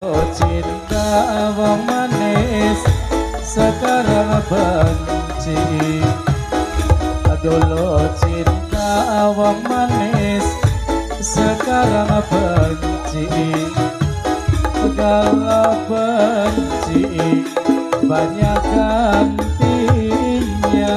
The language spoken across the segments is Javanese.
Oh, cinta wong manis sekarang benci. Dulu cinta wong manis sekarang benci. Kalau benci banyak gantinya.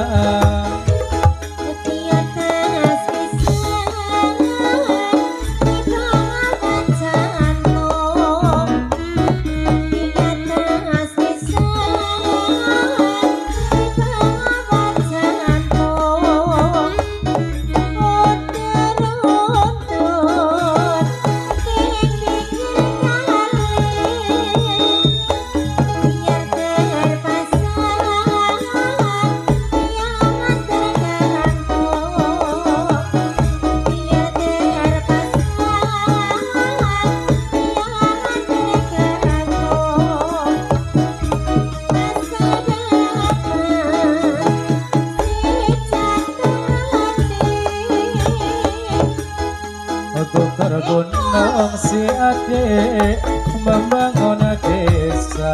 Gunung si adik membangun desa.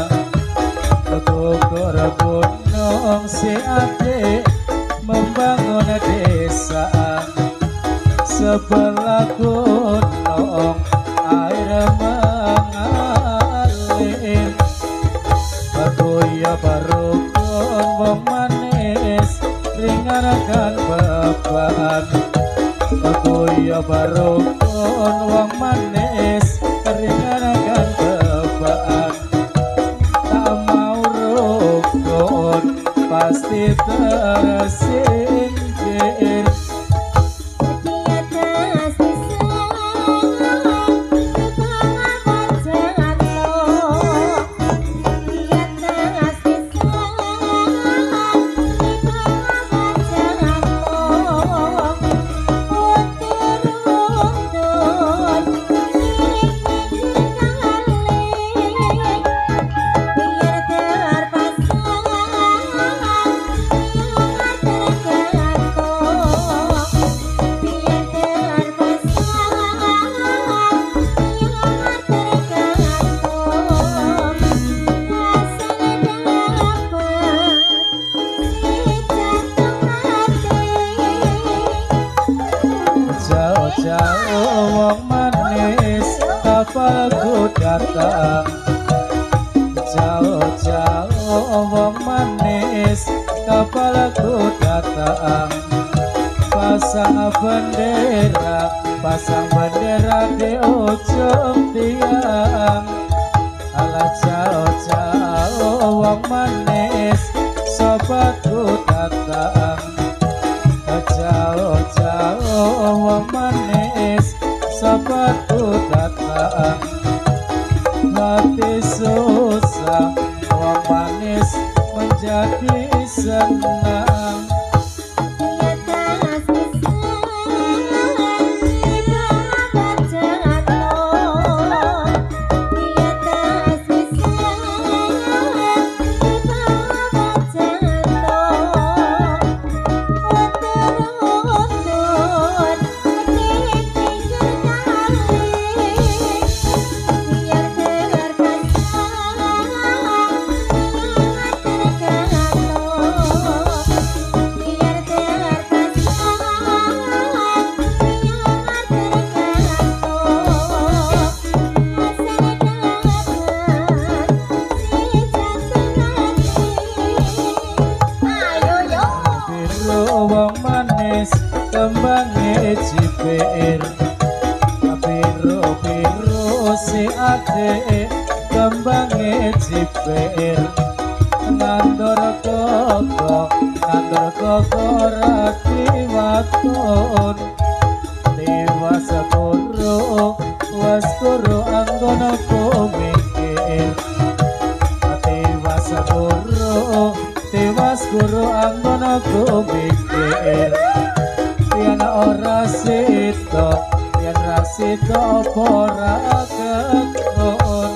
Gugur gunung si adik membangun desa. Sebelah gunung air mengalir. Baguya barukun wong manis ringankan beban. Baguya barukun wong manis ringankan beban. Tak mau rukun pasti tersingkir. Jauh wong manis kapalku datang. Jauh wong manis kapalku datang. Pasang bendera di ujung tiang. Alah jauh wong manis sobatku datang. Jauh wong manis sobatku datang. Hati susah wong manis menjadi senang. Wong manis kembangnya ciper. Biru si ade kembangnya ciper. Nandor koko rati waton. Dewasa kuru anggono ku mikir. Tewas guru anggono ku mikir. Yen ora sida, yen ra sida apa ora ketun.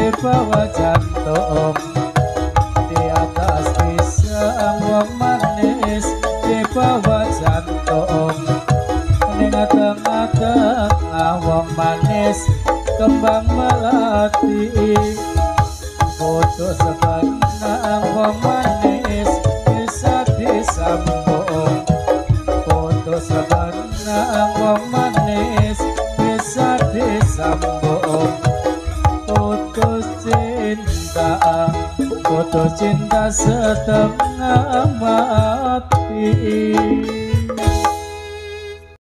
di bawah jantung, di atas pisang wong manis di bawah jantung, ning tengah-tengah wong manis kembang melati, foto sebenang wong manis bisa disambung, foto sebenang wong manis bisa disambung, foto cinta setengah mati.